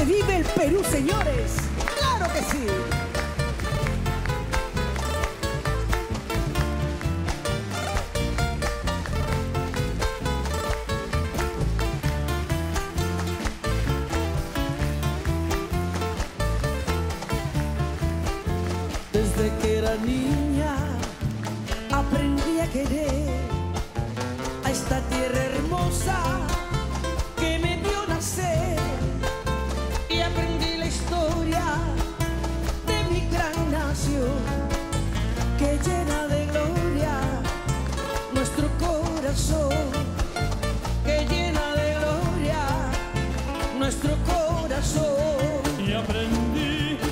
vive el Perú, señores. ¡Claro que sí! Desde que era niña aprendí a querer a esta tierra hermosa que me vio nacer, y aprendí la historia de mi gran nación que llena de gloria nuestro corazón, que llena de gloria nuestro corazón. Y aprendí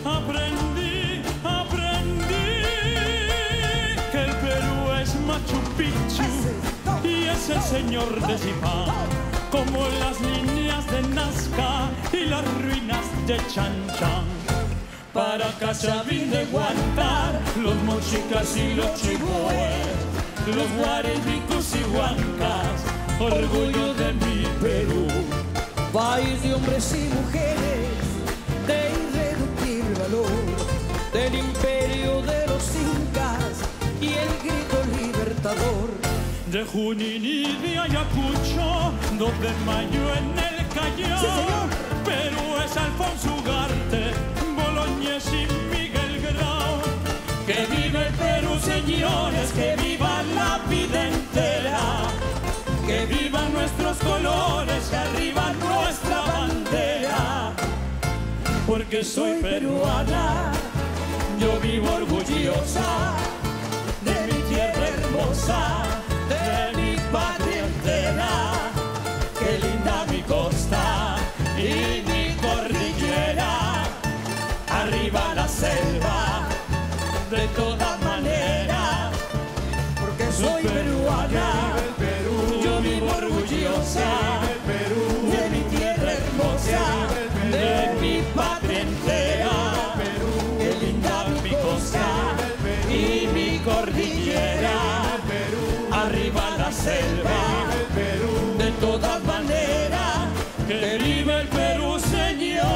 que el Perú es Machu Picchu y es el señor de Zipá, como las líneas de Nazca y las ruinas de Chan Chan. Para Cachabín de Huántar, los mochicas y los chihuahuas, los guaribicos y huancas, orgullo de mi Perú. País de hombres y mujeres de irreductible valor, del imperio de los incas y el grito libertador. De Junín y de Ayacucho, 2 de mayo en el Callao. ¡Sí, señor! Perú es Alfonso Ugarte, Boloñez y Miguel Grau. Que vive el Perú, señores, que viva la vida entera, que vivan nuestros colores, que arriba nuestra bandera. Porque soy peruana, yo vivo orgullosa de mi tierra hermosa, de mi patria entera. Qué linda mi costa y mi cordillera, arriba la selva, de todas maneras. Porque soy peruana, yo vivo orgullosa de mi tierra hermosa, de mi patria entera. Qué linda mi costa y mi cordillera, arriba la selva, de todas maneras. Que vive el Perú, señores.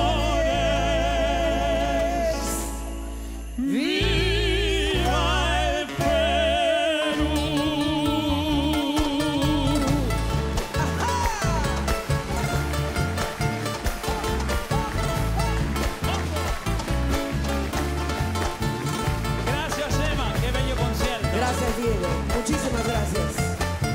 ¡Viva el Perú! Gracias, Emma. Qué bello concierto. Gracias, Diego. Muchísimas gracias.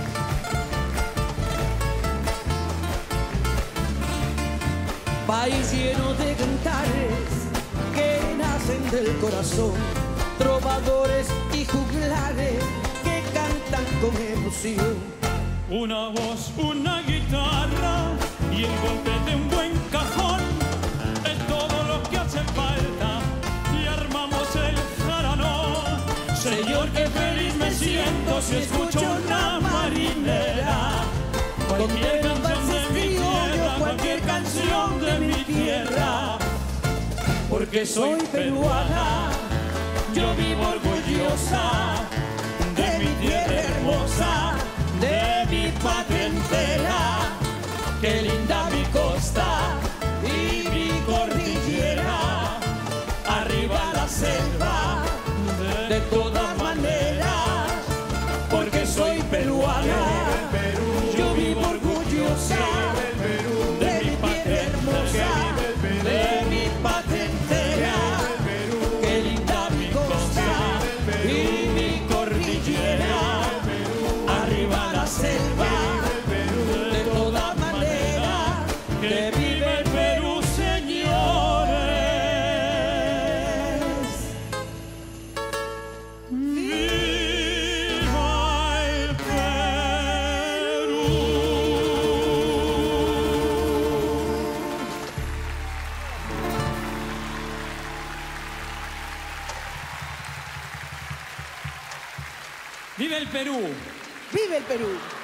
País lleno de cantares que nacen del corazón, trovadores y juglares que cantan con emoción. Una voz, una guitarra y el golpe de un buen cajón es todo lo que hace falta y armamos el jaranón. Señor, qué feliz me siento si escucho una marinera. Cualquier canción de mi tierra, cualquier canción de mi tierra. Porque soy peruana, yo vivo orgullosa de mi tierra hermosa, de mi patria entera. Qué linda mi costa y mi cordillera, arriba la selva, de todas maneras. Porque soy peruana, yo vivo orgullosa de mi patria hermosa, de mi patria entera. Qué linda mi costa y mi cordillera, arriba la selva, de todas maneras. Que vive el Perú, señores. ¡Viva el Perú! ¡Vive el Perú! ¡Vive el Perú!